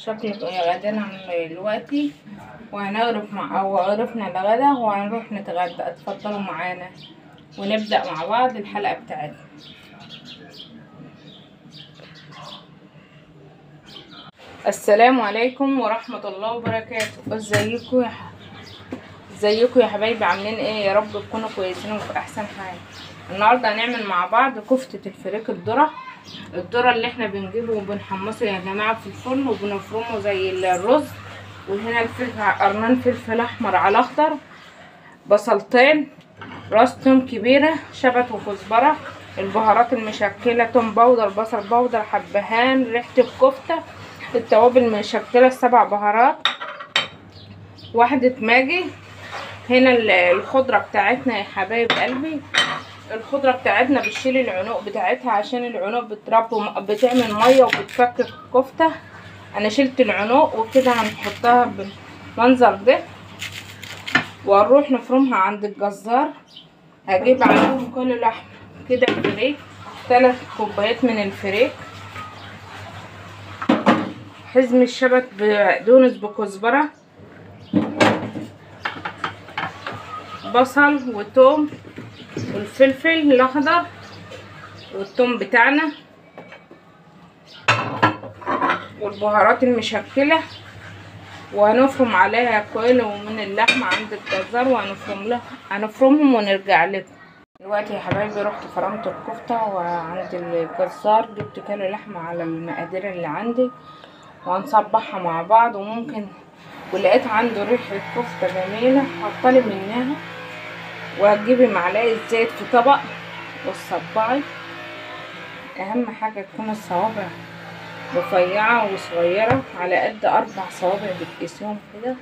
شكل غدانا دلوقتي، وهنغرف او غرفنا الغدا وهنروح نتغدى. اتفضلوا معانا ونبدأ مع بعض الحلقة بتاعتنا. السلام عليكم ورحمة الله وبركاته. ازيكم يا حبايبي، عاملين ايه؟ يا رب تكونوا كويسين وفي احسن حال. النهارده هنعمل مع بعض كفتة الفريك الذرة اللي احنا بنجيبه وبنحمصه يا جماعة في الفرن وبنفرمه زي الرز. وهنا الفلفل، قرنان فلفل احمر على اخضر، بصلتين، راس توم كبيرة، شبت وكزبرة، البهارات المشكلة، توم باودر، بصل باودر، حبهان، ريحة الكفتة، التوابل المشكلة 7 بهارات، واحدة ماجي. هنا الخضرة بتاعتنا يا حبايب قلبي، الخضرة بتاعتنا بتشيل العنق بتاعتها عشان العنق بتعمل مية وبتفك الكفتة. انا شلت العنق وكده هنحطها بالمنظر ده، وهنروح نفرمها عند الجزار. هجيب عليهم كل لحم كده الفريك، 3 كوبايات من الفريك، حزم الشبت بقدونس بكزبرة، بصل وتوم والفلفل الاخضر والثوم بتاعنا والبهارات المشكله، وهنفرم عليها كيلو من اللحمه عند الجزار هنفرمهم ونرجع لكم. دلوقتي يا حبايبي رحت فرمت الكفته وعند الجزار، جبت كيلو لحمه على المقادير اللي عندي وهنصبحها مع بعض. ولقيت عنده ريحه كفته جميله، حطلي منها. وهتجيبي معلقه زيت في طبق وتصبعي. اهم حاجه تكون الصوابع رفيعه وصغيره على قد 4 صوابع بتقيسيهم كده.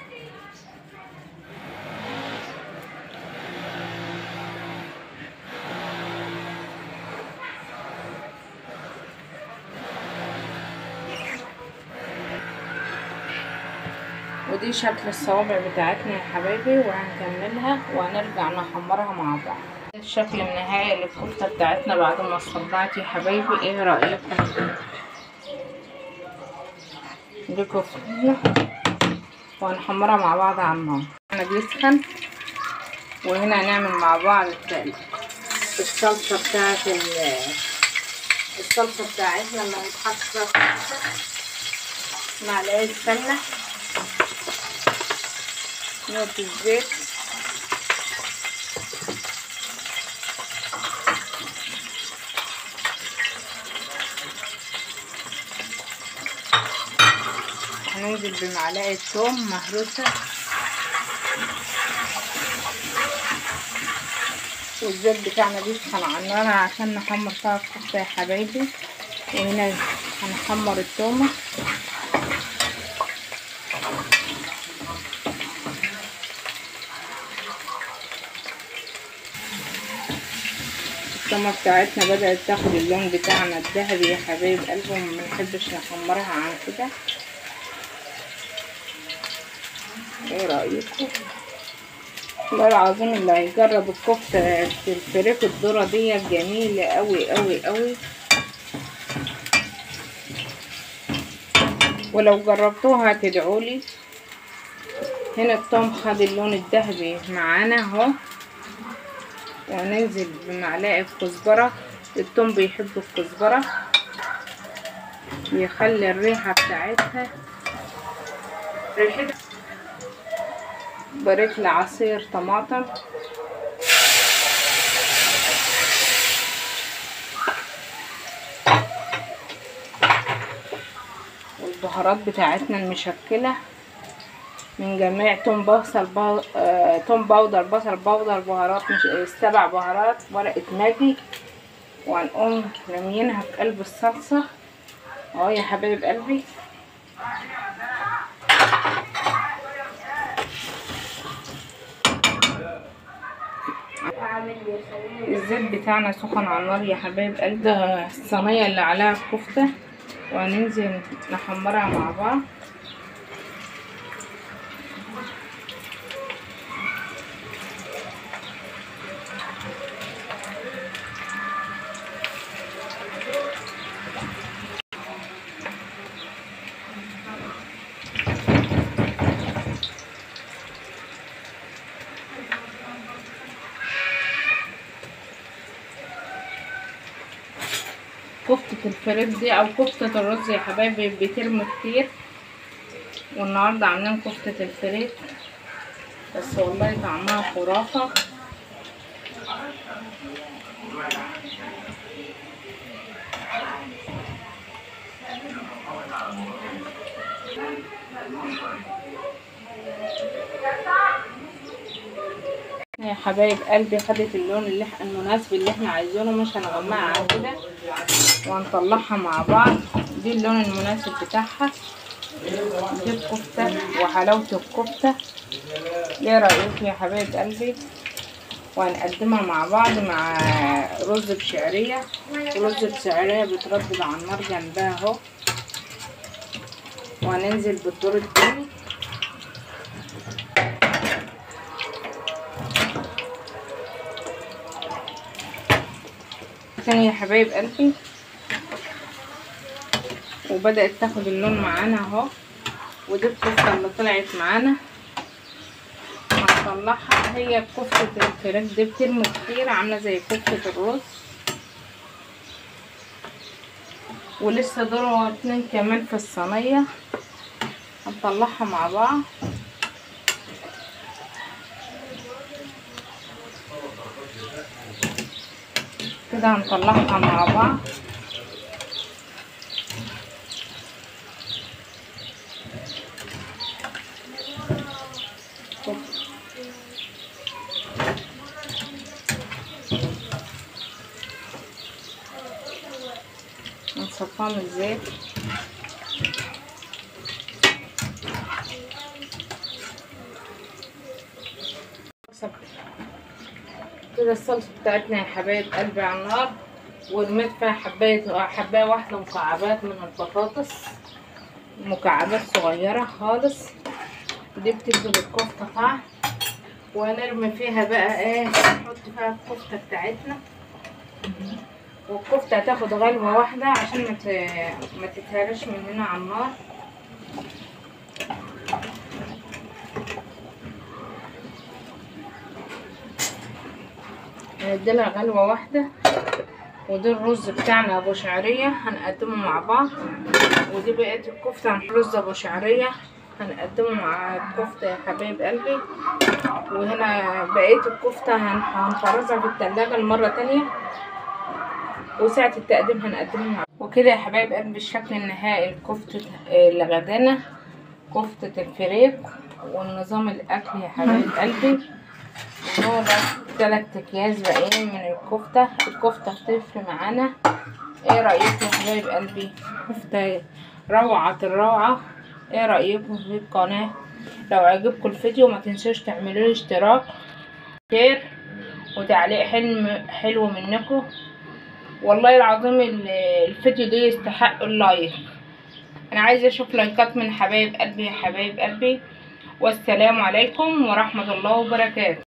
ودي شكل الصوابع بتاعتنا يا حبايبي، وهنكملها وهنرجع نحمرها مع بعض. الشكل النهائي للكفته بتاعتنا بعد ما صبعت يا حبايبي. ايه رايكم؟ دي كفتة وهنحمرها مع بعض على النار. انا بيسخن، وهنا هنعمل مع بعض الصلصه بتاعتنا اللي هنتحط فيها معلقه سمنه، نقطه زيت، هننزل بمعلقه ثوم مهروسه، والزيت بتاعنا بيسخن على النار عشان نحمر فيها الكفته يا حبايبي. وهنا هنحمر التومه، التومه بتاعتنا بدأت تاخد اللون بتاعنا الذهبي يا حبايب قلبي، وما بنحبش نحمرها عن كده. ايه رأيكم؟ والله العظيم اللي هيجرب الكفته الفريك الذرة دي جميله قوي قوي قوي، ولو جربتوها هتدعولي. هنا الثوم خد اللون الذهبي معانا اهو، وهننزل بمعلقه كزبره. الثوم بيحب الكزبره، يخلي الريحه بتاعتها ريحتها. بريك لعصير طماطم، والبهارات بتاعتنا المشكله من جميع توم باودر، بصل باودر، بهارات 7 بهارات، ورقه ماجي. وهنقوم رميينها في قلب الصلصه اهو يا حبايب قلبي. الزيت بتاعنا سخن على النار يا حبايب قلبي. ده الصينيه اللي عليها الكفته، وهننزل نحمرها مع بعض. الفريك دي او كفتة الرز يا حبايبي بترمي كتير، والنهارده عاملين كفتة الفريك بس والله طعمها خرافة. يا حبايب قلبي خدت اللون المناسب اللي احنا عايزينه، مش هنغمقها عن كده، وهنطلعها مع بعض. دي اللون المناسب بتاعها. دي الكفتة وحلاوة الكفتة، ايه رأيكم يا حبايب قلبي؟ وهنقدمها مع بعض مع رز بشعرية. ورز بشعرية بيتردد على النار جنبها اهو، وهننزل بالدور التاني. تاني يا حبايب قلبي، وبدأت تاخد اللون معانا اهو. ودي الكفتة اللي طلعت معانا هنطلعها. هي كفتة الفراخ دي بترمي كتير، عاملة زي كفتة الرز، ولسه دول 2 كمان في الصينية هنطلعها مع بعض. كده هنطلعها مع بعض. نصفيها من الزيت. كده الصلصة بتاعتنا يا حبايب قلبي على النار، ورميت فيها حباية واحدة مكعبات من البطاطس، مكعبات صغيرة خالص، دي بتدي للكفتة طعم. وهنرمي فيها بقى ايه، نحط فيها الكفتة بتاعتنا، والكفتة هتاخد غلوة واحدة عشان ما تتهرش من هنا على النار. هنديلها غلوة واحدة. ودي الرز بتاعنا ابو شعرية هنقدمه مع بعض، ودي بقية الكفتة رز ابو شعرية هنقدمه مع الكفتة يا حبايب قلبي. وهنا بقية الكفتة هنفرزها في التلاجة المرة تانية، وساعة التقديم هنقدمها مع. وكده يا حبايب قلبي الشكل النهائي الكفتة اللي غدانا، كفتة الفريك والنظام الاكل يا حبايب قلبي. ودول 3 اكياس باقيين من الكفتة. الكفتة هتفرق معانا. ايه رأيكم يا حبايب قلبي؟ كفتة روعة الروعة. ايه رأيكم في القناة؟ لو عجبكم الفيديو ما تنسوش تعملوا لي اشتراك، شير، وتعليق حلو منكم. والله العظيم الفيديو ده يستحق اللايك. انا عايزه اشوف لايكات من حبايب قلبي يا حبايب قلبي. والسلام عليكم ورحمة الله وبركاته.